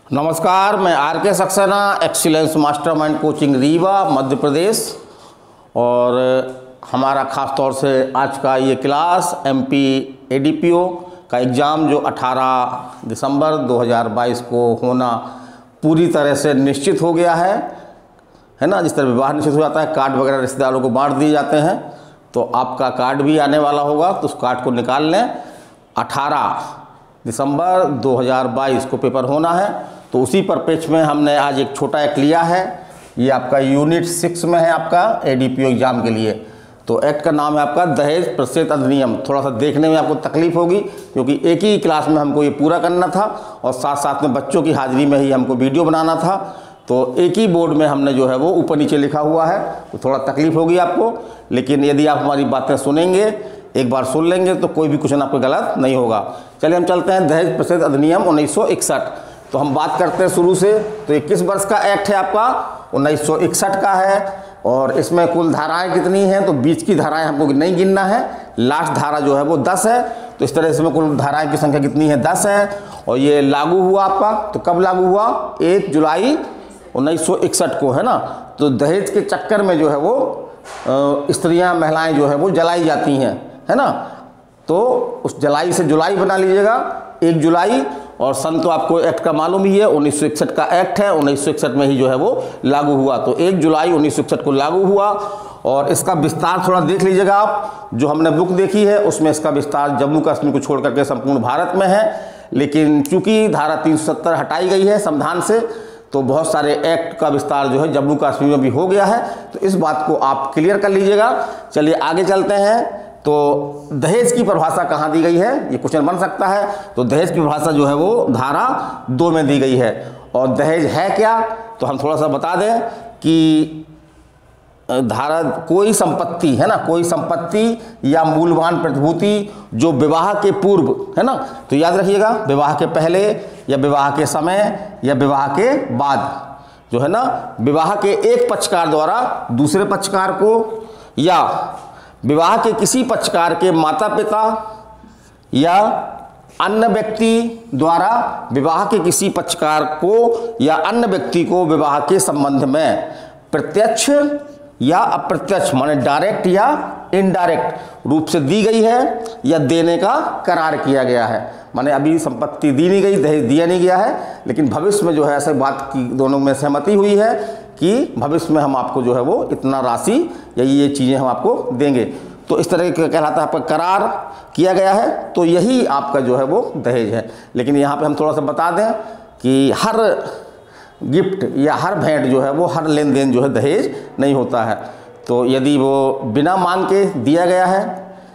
नमस्कार, मैं R K Saxena, excellence mastermind coaching Rewa Madhya Pradesh. और हमारा ख़ास तौर से आज का ये क्लास एमपी एडीपीओ का एग्ज़ाम जो 18 दिसंबर 2022 को होना पूरी तरह से निश्चित हो गया है ना। जिस तरह विवाह निश्चित हो जाता है, कार्ड वगैरह रिश्तेदारों को बांट दिए जाते हैं, तो आपका कार्ड भी आने वाला होगा, तो उस कार्ड को निकाल लें। 18 दिसंबर 2022 को पेपर होना है, तो उसी परिप्रेक्ष्य में हमने आज एक छोटा एक्ट लिया है। ये आपका यूनिट 6 में है, आपका एडीपीओ एग्ज़ाम के लिए। तो एक्ट का नाम है आपका दहेज प्रतिषेध अधिनियम। थोड़ा सा देखने में आपको तकलीफ होगी, क्योंकि एक ही क्लास में हमको ये पूरा करना था और साथ साथ में बच्चों की हाजिरी में ही हमको वीडियो बनाना था। तो एक ही बोर्ड में हमने जो है वो ऊपर नीचे लिखा हुआ है, तो थोड़ा तकलीफ होगी आपको। लेकिन यदि आप हमारी बातें सुनेंगे, एक बार सुन लेंगे, तो कोई भी क्वेश्चन आपको गलत नहीं होगा। चलिए हम चलते हैं दहेज प्रतिषेध अधिनियम 1961। तो हम बात करते हैं शुरू से। तो ये किस वर्ष का एक्ट है आपका? 1961 का है। और इसमें कुल धाराएं कितनी हैं? तो बीच की धाराएं हमको नहीं गिनना है, लास्ट धारा जो है वो 10 है। तो इस तरह इसमें कुल धाराएं की संख्या कितनी है? 10 है। और ये लागू हुआ आपका, तो कब लागू हुआ? 1 जुलाई 1961 को, है ना। तो दहेज के चक्कर में जो है वो स्त्रियां, महिलाएं जो है वो जलाई जाती हैं, है ना। तो उस जलाई से जुलाई बना लीजिएगा, 1 जुलाई। और सन तो आपको एक्ट का मालूम ही है, 1961 का एक्ट है, 1961 में ही जो है वो लागू हुआ। तो 1 जुलाई 1961 को लागू हुआ। और इसका विस्तार थोड़ा देख लीजिएगा आप। जो हमने बुक देखी है उसमें इसका विस्तार जम्मू कश्मीर को छोड़ करके संपूर्ण भारत में है। लेकिन चूंकि धारा 370 हटाई गई है संविधान से, तो बहुत सारे एक्ट का विस्तार जो है जम्मू कश्मीर में भी हो गया है। तो इस बात को आप क्लियर कर लीजिएगा। चलिए आगे चलते हैं। तो दहेज की परिभाषा कहाँ दी गई है, ये क्वेश्चन बन सकता है। तो दहेज की परिभाषा जो है वो धारा 2 में दी गई है। और दहेज है क्या, तो हम थोड़ा सा बता दें कि धारा कोई संपत्ति, है ना, कोई संपत्ति या मूल्यवान प्रतिभूति जो विवाह के पूर्व, है ना। तो याद रखिएगा, विवाह के पहले या विवाह के समय या विवाह के बाद जो है ना, विवाह के एक पक्षकार द्वारा दूसरे पक्षकार को या विवाह के किसी पक्षकार के माता पिता या अन्य व्यक्ति द्वारा विवाह के किसी पक्षकार को या अन्य व्यक्ति को विवाह के संबंध में प्रत्यक्ष या अप्रत्यक्ष, माने डायरेक्ट या इनडायरेक्ट रूप से दी गई है या देने का करार किया गया है। माने अभी संपत्ति दी नहीं गई, दहेज दिया नहीं गया है, लेकिन भविष्य में जो है ऐसे बात की दोनों में सहमति हुई है कि भविष्य में हम आपको जो है वो इतना राशि या ये चीज़ें हम आपको देंगे। तो इस तरह का कहलाता है, आपका करार किया गया है। तो यही आपका जो है वो दहेज है। लेकिन यहाँ पे हम थोड़ा सा बता दें कि हर गिफ्ट या हर भेंट जो है वो, हर लेन देन जो है दहेज नहीं होता है। तो यदि वो बिना मांग के दिया गया है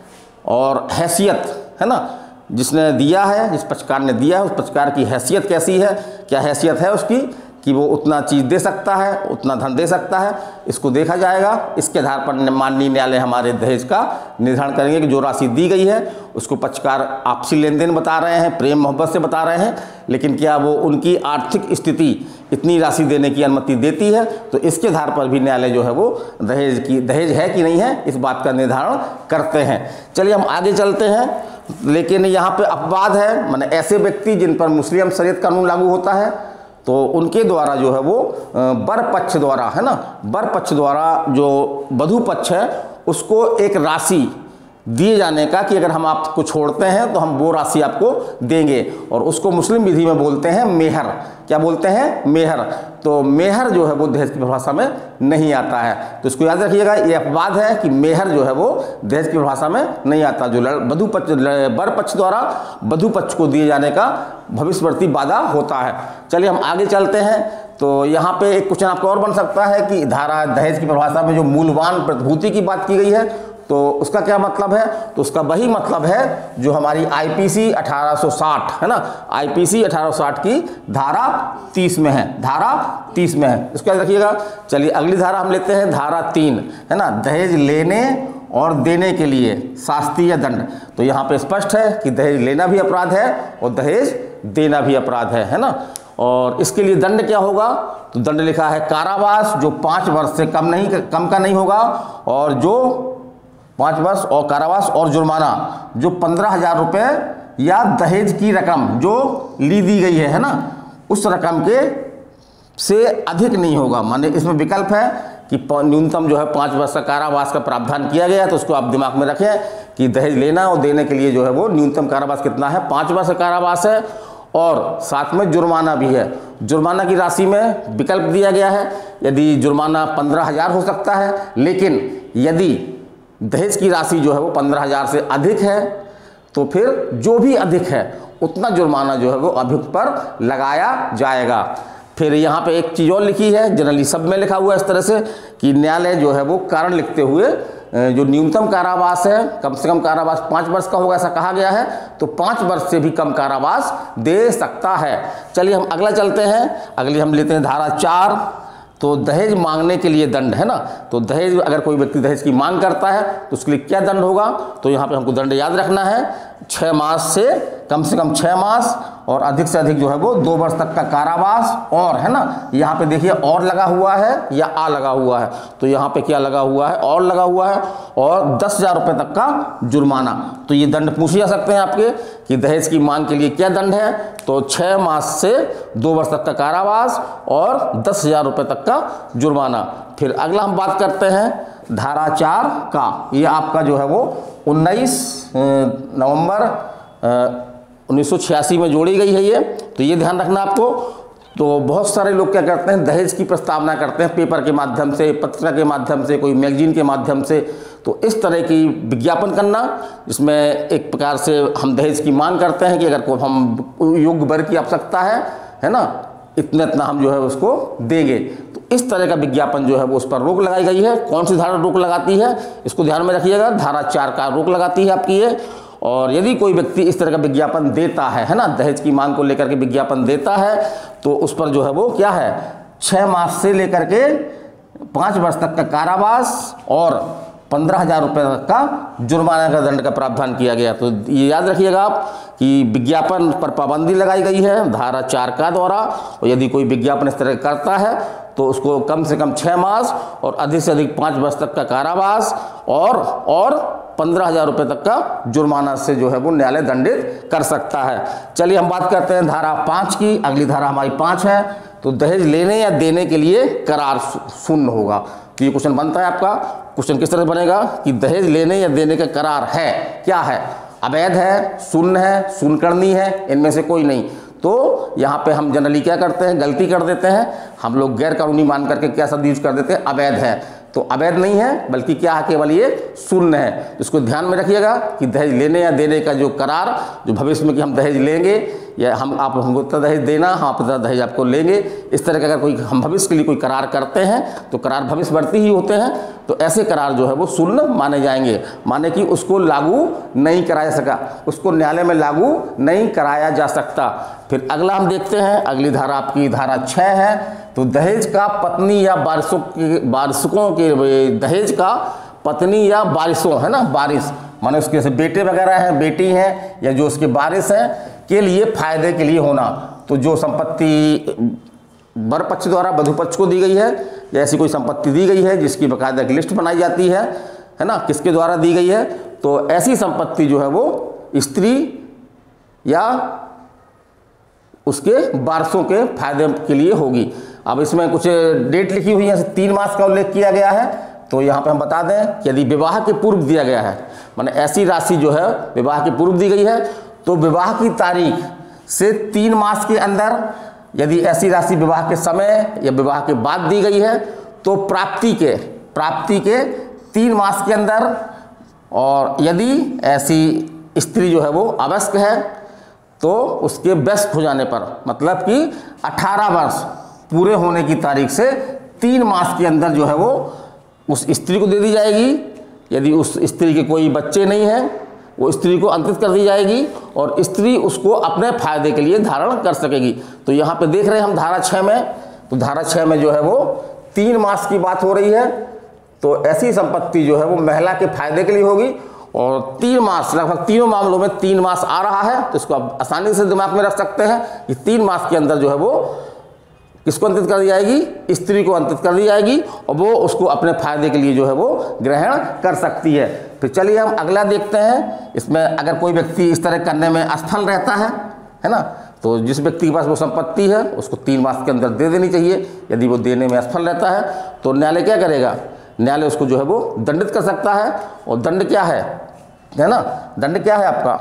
और हैसियत, है ना, जिसने दिया है, जिस पक्षकार ने दिया है, उस पक्षकार की हैसियत कैसी है, क्या हैसियत है उसकी कि वो उतना चीज़ दे सकता है, उतना धन दे सकता है, इसको देखा जाएगा। इसके आधार पर माननीय न्यायालय हमारे दहेज का निर्धारण करेंगे कि जो राशि दी गई है उसको पक्षकार आपसी लेन देन बता रहे हैं, प्रेम मोहब्बत से बता रहे हैं, लेकिन क्या वो उनकी आर्थिक स्थिति इतनी राशि देने की अनुमति देती है। तो इसके आधार पर भी न्यायालय जो है वो दहेज है कि नहीं है, इस बात का निर्धारण करते हैं। चलिए हम आगे चलते हैं। लेकिन यहाँ पे अपवाद है, माने ऐसे व्यक्ति जिन पर मुस्लिम शरीयत कानून लागू होता है, तो उनके द्वारा जो है वो वर पक्ष द्वारा, है ना, वर पक्ष द्वारा जो वधू पक्ष है उसको एक राशि दिए जाने का कि अगर हम आपको छोड़ते हैं तो हम वो राशि आपको देंगे। और उसको मुस्लिम विधि में बोलते हैं मेहर। क्या बोलते हैं? मेहर। तो मेहर जो है वो दहेज की परिभाषा में नहीं आता है। तो इसको याद रखिएगा, ये अपवाद है कि मेहर जो है वो दहेज की परिभाषा में नहीं आता, जो वधू पक्ष, वर पक्ष द्वारा वधू पक्ष को दिए जाने का भविष्यवर्ती वादा होता है। चलिए हम आगे चलते हैं। तो यहाँ पे एक क्वेश्चन आपका और बन सकता है कि धारा दहेज की परिभाषा में जो मूल्यवान प्रतिभूति की बात की गई है, तो उसका क्या मतलब है? तो उसका वही मतलब है जो हमारी आईपीसी 1860, है ना, आईपीसी 1860 की धारा 30 में है, धारा 30 में है। इसको याद रखिएगा। चलिए अगली धारा हम लेते हैं, धारा 3, है ना, दहेज लेने और देने के लिए शास्ति या दंड। तो यहाँ पे स्पष्ट है कि दहेज लेना भी अपराध है और दहेज देना भी अपराध है ना। और इसके लिए दंड क्या होगा? तो दंड लिखा है कारावास, जो 5 वर्ष से कम का नहीं होगा, और जो 5 वर्ष और कारावास, और जुर्माना जो 15,000 रुपये या दहेज की रकम जो ली दी गई है ना, उस रकम के से अधिक नहीं होगा। माने इसमें विकल्प है कि न्यूनतम जो है 5 वर्ष का कारावास का प्रावधान किया गया है, तो उसको आप दिमाग में रखें कि दहेज लेना और देने के लिए जो है वो न्यूनतम कारावास कितना है, 5 वर्ष का कारावास है और साथ में जुर्माना भी है। जुर्माना की राशि में विकल्प दिया गया है, यदि जुर्माना 15,000 हो सकता है, लेकिन यदि दहेज की राशि जो है वो 15,000 से अधिक है तो फिर जो भी अधिक है उतना जुर्माना जो है वो अभियुक्त पर लगाया जाएगा। फिर यहाँ पे एक चीज़ और लिखी है, जनरली सब में लिखा हुआ है इस तरह से कि न्यायालय जो है वो कारण लिखते हुए जो न्यूनतम कारावास है, कम से कम कारावास 5 वर्ष का होगा ऐसा कहा गया है, तो 5 वर्ष से भी कम कारावास दे सकता है। चलिए हम अगला चलते हैं, अगली हम लेते हैं धारा 4। तो दहेज मांगने के लिए दंड है ना, तो दहेज अगर कोई व्यक्ति दहेज की मांग करता है तो उसके लिए क्या दंड होगा, तो यहाँ पे हमको दंड याद रखना है 6 मास से कम 6 मास और अधिक से अधिक जो है वो 2 वर्ष तक का कारावास, और है ना यहाँ पे देखिए और लगा हुआ है या आ लगा हुआ है, तो यहाँ पे क्या लगा हुआ है, और लगा हुआ है, और 10,000 रुपये तक का जुर्माना। तो ये दंड पूछे जा सकते हैं आपके कि दहेज की मांग के लिए क्या दंड है, तो 6 मास से 2 वर्ष तक का कारावास और 10,000 रुपये तक का जुर्माना। फिर अगला हम बात करते हैं धारा 4 का, ये आपका जो है वो 19 नवंबर 1986 में जोड़ी गई है ये, तो ये ध्यान रखना आपको। तो बहुत सारे लोग क्या करते हैं, दहेज की प्रस्तावना करते हैं पेपर के माध्यम से, पत्रिका के माध्यम से, कोई मैगजीन के माध्यम से, तो इस तरह की विज्ञापन करना जिसमें एक प्रकार से हम दहेज की मांग करते हैं कि अगर कोई हम योग्य वर की आवश्यकता है ना, इतना हम जो है उसको देंगे, तो इस तरह का विज्ञापन जो है वो उस पर रोक लगाई गई है। कौन सी धारा रोक लगाती है इसको ध्यान में रखिएगा, धारा 4 का रोक लगाती है आपकी ये। और यदि कोई व्यक्ति इस तरह का विज्ञापन देता है ना, दहेज की मांग को लेकर के विज्ञापन देता है, तो उस पर जो है वो क्या है, 6 मास से लेकर के 5 वर्ष तक का कारावास और 15,000 रुपये तक का जुर्माना का दंड का प्रावधान किया गया। तो ये याद रखिएगा आप कि विज्ञापन पर पाबंदी लगाई गई है धारा 4 का द्वारा, और यदि कोई विज्ञापन इस तरह करता है तो उसको कम से कम 6 मास और अधिक से अधिक 5 वर्ष तक का कारावास और 15,000 रुपये तक का जुर्माना से जो है वो न्यायालय दंडित कर सकता है। चलिए हम बात करते हैं धारा 5 की, अगली धारा हमारी 5 है। तो दहेज लेने या देने के लिए करार शून्य होगा। तो ये क्वेश्चन बनता है आपका, क्वेश्चन किस तरह बनेगा कि दहेज लेने या देने का करार है, क्या है, अवैध है, शून्य है, शून्यकर्णी है, इनमें से कोई नहीं। तो यहाँ पे हम जनरली क्या करते हैं, गलती कर देते हैं, हम लोग गैर कानूनी मान करके क्या शब्द यूज कर देते हैं, अवैध है। तो अवैध नहीं है बल्कि क्या है, केवल ये शून्य है। इसको ध्यान में रखिएगा कि दहेज लेने या देने का जो करार, जो भविष्य में कि हम दहेज लेंगे या हमको इतना दहेज देना, हम इतना दहेज आपको लेंगे, इस तरह का अगर कोई हम भविष्य के लिए कोई करार करते हैं तो करार भविष्यवर्ती ही होते हैं, तो ऐसे करार जो है वो शून्य माने जाएंगे, माने कि उसको लागू नहीं कराया सका, उसको न्यायालय में लागू नहीं कराया जा सकता। फिर अगला हम देखते हैं, अगली धारा आपकी धारा 6 है। तो दहेज का पत्नी या वारिसों के दहेज का पत्नी या वारिसों, है ना, वारिस माने उसके से बेटे वगैरह हैं, बेटी हैं, या जो उसके वारिस हैं के लिए फायदे के लिए होना। तो जो संपत्ति वर पक्ष द्वारा वधू पक्ष को दी गई है, या ऐसी कोई संपत्ति दी गई है जिसकी बाकायदा एक लिस्ट बनाई जाती है ना, किसके द्वारा दी गई है, तो ऐसी संपत्ति जो है वो स्त्री या उसके वारसों के फायदे के लिए होगी। अब इसमें कुछ डेट लिखी हुई है, 3 मास का उल्लेख किया गया है। तो यहाँ पे हम बता दें कि यदि विवाह के पूर्व दिया गया है, माने ऐसी राशि जो है विवाह के पूर्व दी गई है, तो विवाह की तारीख से 3 मास के अंदर, यदि ऐसी राशि विवाह के समय या विवाह के बाद दी गई है तो प्राप्ति के 3 मास के अंदर, और यदि ऐसी स्त्री जो है वो अवयस्क है तो उसके वयस्क हो जाने पर, मतलब कि 18 वर्ष पूरे होने की तारीख से 3 मास के अंदर जो है वो उस स्त्री को दे दी जाएगी। यदि उस स्त्री के कोई बच्चे नहीं हैं, वो स्त्री को अंकित कर दी जाएगी और स्त्री उसको अपने फायदे के लिए धारण कर सकेगी। तो यहाँ पे देख रहे हैं हम धारा 6 में, तो धारा 6 में जो है वो 3 मास की बात हो रही है। तो ऐसी संपत्ति जो है वो महिला के फायदे के लिए होगी, और 3 मास, लगभग तीनों मामलों में 3 मास आ रहा है, तो इसको आप आसानी से दिमाग में रख सकते हैं कि 3 मास के अंदर जो है वो किसको अंकित कर दी जाएगी, स्त्री को अंकित कर दी जाएगी, और वो उसको अपने फायदे के लिए जो है वो ग्रहण कर सकती है। फिर चलिए हम अगला देखते हैं। इसमें अगर कोई व्यक्ति इस तरह करने में असफल रहता है ना, तो जिस व्यक्ति के पास वो संपत्ति है उसको 3 मास के अंदर दे देनी चाहिए। यदि वो देने में असफल रहता है तो न्यायालय क्या करेगा, न्यायालय उसको जो है वो दंडित कर सकता है। और दंड क्या है ना, दंड क्या है आपका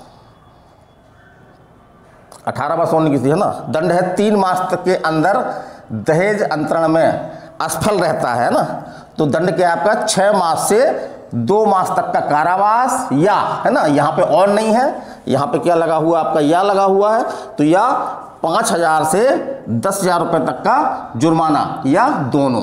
18/19 की है ना, दंड है 3 मास तक के अंदर दहेज अंतरण में असफल रहता है ना, तो दंड क्या है आपका 6 मास से 2 मास तक का कारावास, या है ना, यहाँ पे और नहीं है, यहाँ पे क्या लगा हुआ आपका या लगा हुआ है, तो या 5,000 से 10,000 रुपये तक का जुर्माना, या दोनों।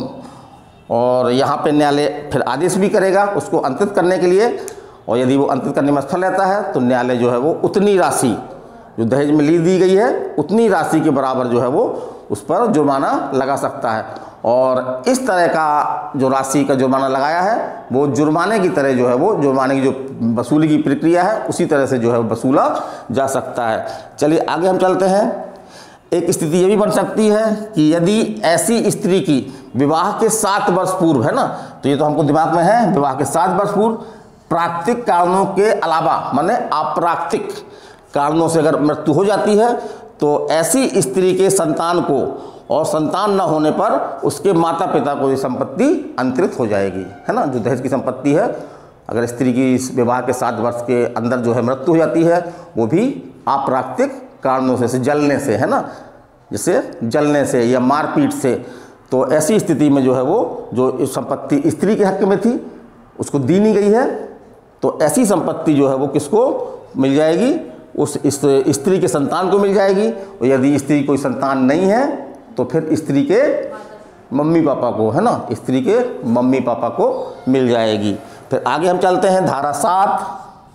और यहाँ पे न्यायालय फिर आदेश भी करेगा उसको अंतरित करने के लिए, और यदि वो अंतरित करने में असफल रहता है तो न्यायालय जो है वो उतनी राशि जो दहेज में ली गई है उतनी राशि के बराबर जो है वो उस पर जुर्माना लगा सकता है। और इस तरह का जो राशि का जुर्माना लगाया है वो जुर्माने की तरह जो है वो जुर्माने की जो वसूली की प्रक्रिया है उसी तरह से जो है वसूला जा सकता है। चलिए आगे हम चलते हैं। एक स्थिति ये भी बन सकती है कि यदि ऐसी स्त्री की विवाह के 7 वर्ष पूर्व, है ना, तो ये तो हमको दिमाग में है, विवाह के 7 वर्ष पूर्व प्राकृतिक कारणों के अलावा माने अप्राकृतिक कारणों से अगर मृत्यु हो जाती है तो ऐसी स्त्री के संतान को और संतान न होने पर उसके माता पिता को ये संपत्ति अंतरित हो जाएगी, है ना। जो दहेज की संपत्ति है अगर स्त्री की इस विवाह के 7 वर्ष के अंदर जो है मृत्यु हो जाती है वो भी अप्राकृतिक कारणों से, जलने से, है ना, जैसे जलने से या मारपीट से, तो ऐसी स्थिति में जो है वो जो संपत्ति स्त्री के हक में थी उसको दी नहीं गई है, तो ऐसी संपत्ति जो है वो किसको मिल जाएगी, उस स्त्री के संतान को मिल जाएगी। और यदि स्त्री कोई संतान नहीं है तो फिर स्त्री के मम्मी पापा को, है ना, स्त्री के मम्मी पापा को मिल जाएगी। फिर आगे हम चलते हैं धारा 7।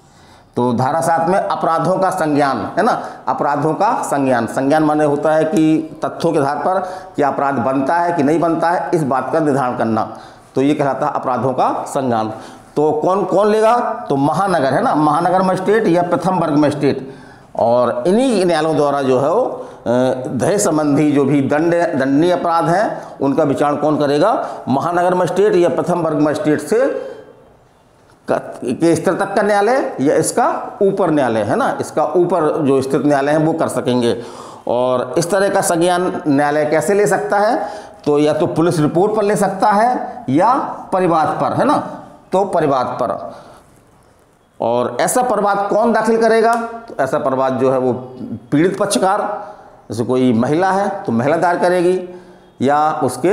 तो धारा 7 में अपराधों का संज्ञान, है ना, अपराधों का संज्ञान, संज्ञान माने होता है कि तथ्यों के आधार पर क्या अपराध बनता है कि नहीं बनता है इस बात का निर्धारण करना, तो ये कहलाता है अपराधों का संज्ञान। तो कौन कौन लेगा, तो महानगर, है ना, महानगर मजिस्ट्रेट या प्रथम वर्ग मजिस्ट्रेट, और इन्हीं न्यायालयों द्वारा जो है वो दहेज संबंधी जो भी दंडनीय अपराध हैं उनका विचारण कौन करेगा, महानगर मजिस्ट्रेट या प्रथम वर्ग मजिस्ट्रेट से के स्तर तक का न्यायालय या इसका ऊपर न्यायालय, है ना, इसका ऊपर जो स्थित न्यायालय है वो कर सकेंगे। और इस तरह का संज्ञान न्यायालय कैसे ले सकता है, तो या तो पुलिस रिपोर्ट पर ले सकता है या परिवाद पर, है ना, तो परिवाद पर। और ऐसा परिवाद कौन दाखिल करेगा, तो ऐसा परिवाद जो है वो पीड़ित पक्षकार, जैसे कोई महिला है तो महिला दायर करेगी, या उसके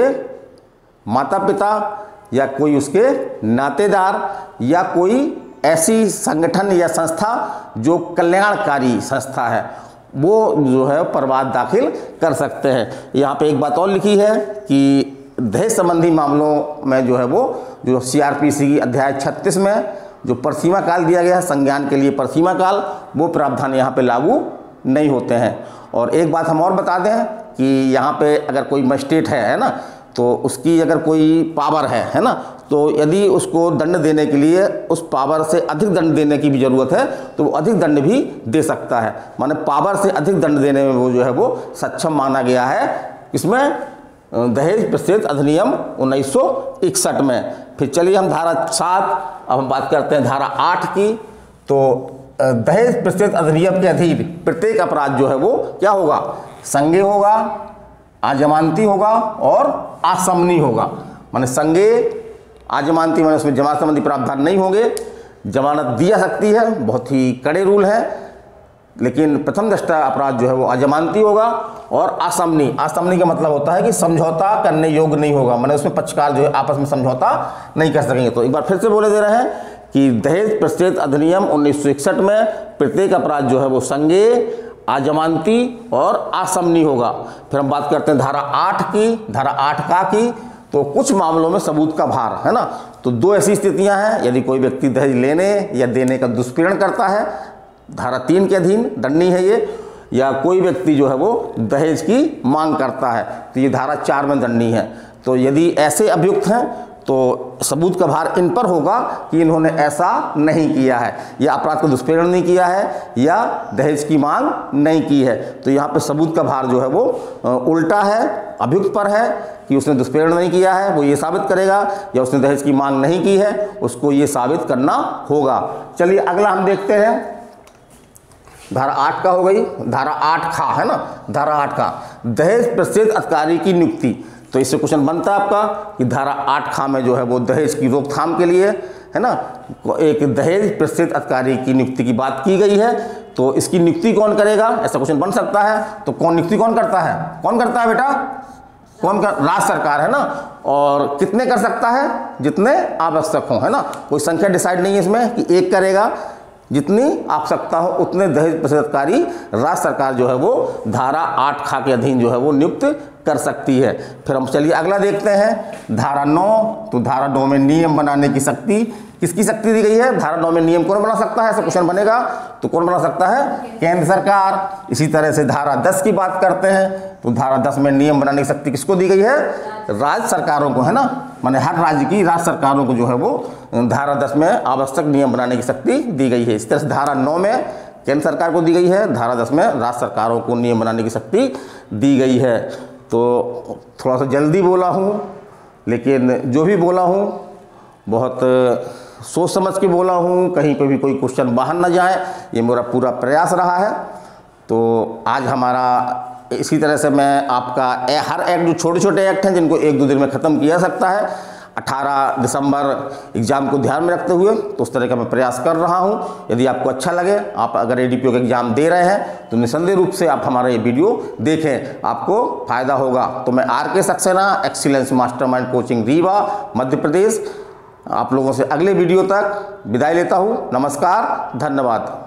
माता पिता, या कोई उसके नातेदार, या कोई ऐसी संगठन या संस्था जो कल्याणकारी संस्था है वो जो है परिवाद दाखिल कर सकते हैं। यहाँ पे एक बात और लिखी है कि दहेज संबंधी मामलों में जो है वो जो CRPC की अध्याय 36 में जो परसीमा काल दिया गया है संज्ञान के लिए, परसीमा काल, वो प्रावधान यहाँ पे लागू नहीं होते हैं। और एक बात हम और बता दें कि यहाँ पे अगर कोई मजिस्ट्रेट है ना, तो उसकी अगर कोई पावर है ना, तो यदि उसको दंड देने के लिए उस पावर से अधिक दंड देने की भी ज़रूरत है तो वो अधिक दंड भी दे सकता है, माने पावर से अधिक दंड देने में वो जो है वो सक्षम माना गया है। इसमें दहेज प्रतिषेध अधिनियम 1961 में। फिर चलिए हम धारा 7, अब हम बात करते हैं धारा 8 की। तो दहेज प्रतिषेध अधिनियम के अधीन प्रत्येक अपराध जो है वो क्या होगा, संज्ञेय होगा, आजमानती होगा और आसमनी होगा। माने संज्ञेय, आजमानती माने उसमें जमानत संबंधी प्रावधान नहीं होंगे, जमानत दी जा सकती है, बहुत ही कड़े रूल हैं, लेकिन प्रथम दृष्टा अपराध जो है वो अजमानती होगा। और आसमनी, आसमनी का मतलब होता है कि समझौता करने योग्य नहीं होगा, माने उसमें पक्षकार जो है आपस में समझौता नहीं कर सकेंगे। तो एक बार फिर से बोले दे रहे हैं कि दहेज प्रतिषेध अधिनियम 1961 में प्रत्येक अपराध जो है वो संज्ञेय, आजमानती और आसमनी होगा। फिर हम बात करते हैं धारा 8 की, धारा 8 का की। तो कुछ मामलों में सबूत का भार, है ना, तो 2 ऐसी स्थितियां हैं, यदि कोई व्यक्ति दहेज लेने या देने का दुष्प्रेरण करता है, धारा 3 के अधीन दंडनीय है ये, या कोई व्यक्ति जो है वो दहेज की मांग करता है तो ये धारा 4 में दंडनीय है। तो यदि ऐसे अभियुक्त हैं तो सबूत का भार इन पर होगा कि इन्होंने ऐसा नहीं किया है, या अपराध का दुष्प्रेरण नहीं किया है, या दहेज की मांग नहीं की है। तो यहाँ पे सबूत का भार जो है वो उल्टा है, अभियुक्त पर है कि उसने दुष्प्रेरण नहीं किया है, वो ये साबित करेगा, या उसने दहेज की मांग नहीं की है, उसको ये साबित करना होगा। चलिए अगला हम देखते हैं धारा 8 का हो गई, धारा 8 खा है ना, धारा 8 का दहेज प्रसिद्ध अधिकारी की नियुक्ति। तो इससे क्वेश्चन बनता है आपका कि धारा 8 खा में जो है वो दहेज की रोकथाम के लिए है ना, एक दहेज प्रसिद्ध अधिकारी की नियुक्ति की बात की गई है। तो इसकी नियुक्ति कौन करेगा, ऐसा क्वेश्चन बन सकता है। तो कौन नियुक्ति कौन करता है, कौन करता है बेटा, कौन कर, राज्य सरकार है ना। और कितने कर सकता है, जितने आवश्यक हो, है ना, कोई संख्या डिसाइड नहीं है इसमें कि एक करेगा, जितनी आवश्यकता हो उतने दहेज प्रसिद्ध अधिकारी राज्य सरकार जो है वो धारा 8 खा के अधीन जो है वो नियुक्त कर सकती है। फिर हम चलिए अगला देखते हैं, धारा 9। तो धारा 9 में नियम बनाने की शक्ति, किसकी शक्ति दी गई है, धारा 9 में नियम कौन बना सकता है, ऐसा क्वेश्चन बनेगा तो कौन बना सकता है, केंद्र सरकार। इसी तरह से धारा 10 की बात करते हैं, तो धारा 10 में नियम बनाने की शक्ति किसको दी गई है, राज्य सरकारों को, है ना, माने हर राज्य की राज्य सरकारों को जो है वो धारा 10 में आवश्यक नियम बनाने की शक्ति दी गई है। इस तरह से धारा 9 में केंद्र सरकार को दी गई है, धारा 10 में राज्य सरकारों को नियम बनाने की शक्ति दी गई है। तो थोड़ा सा जल्दी बोला हूँ, लेकिन जो भी बोला हूँ बहुत सोच समझ के बोला हूँ, कहीं पे भी कोई क्वेश्चन बाहर ना जाए, ये मेरा पूरा प्रयास रहा है। तो आज हमारा इसी तरह से मैं आपका हर एक्ट, जो छोटे छोटे एक्ट हैं जिनको 1-2 दिन में ख़त्म किया जा सकता है, 18 दिसंबर एग्ज़ाम को ध्यान में रखते हुए, तो उस तरह का मैं प्रयास कर रहा हूं। यदि आपको अच्छा लगे, आप अगर एडीपीओ का एग्ज़ाम दे रहे हैं तो निसंदेह रूप से आप हमारा ये वीडियो देखें, आपको फ़ायदा होगा। तो मैं RK Saxena, excellence mastermind coaching Rewa, Madhya Pradesh, आप लोगों से अगले वीडियो तक विदाई लेता हूँ। नमस्कार, धन्यवाद।